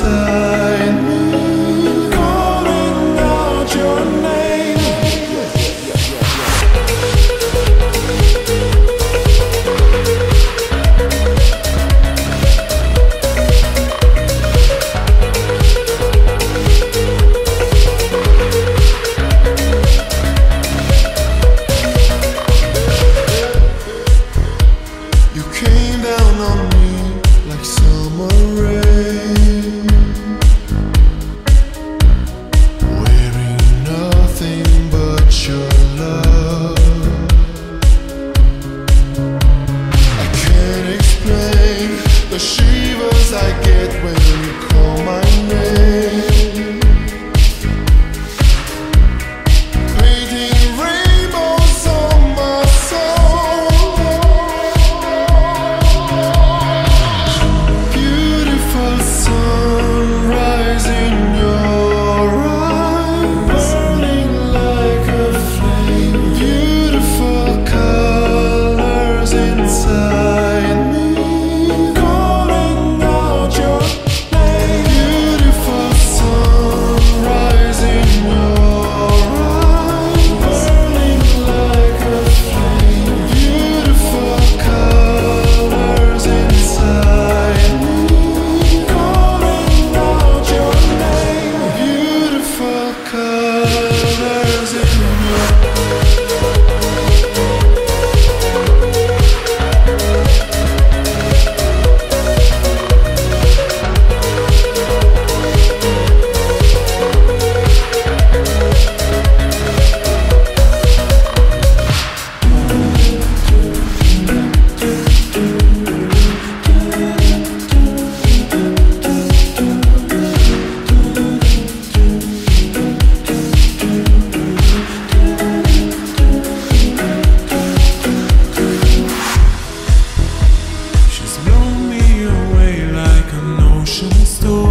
inside me, calling out your name. You came down on me like summer rain, wearing nothing but your love. I can't explain the shivers I get when you call my name, painting rainbows on my soul. Beautiful sunrise in your eyes, burning like a flame. Beautiful colors inside me, calling out your name. Beautiful sunrise in your eyes, burning like a flame. Beautiful colors inside me, calling out your name. Beautiful colors in your She's blown me away like an ocean storm.